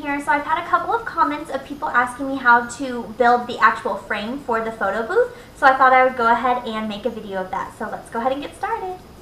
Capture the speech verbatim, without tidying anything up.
here. So I've had a couple of comments of people asking me how to build the actual frame for the photo booth. So I thought I would go ahead and make a video of that. So let's go ahead and get started.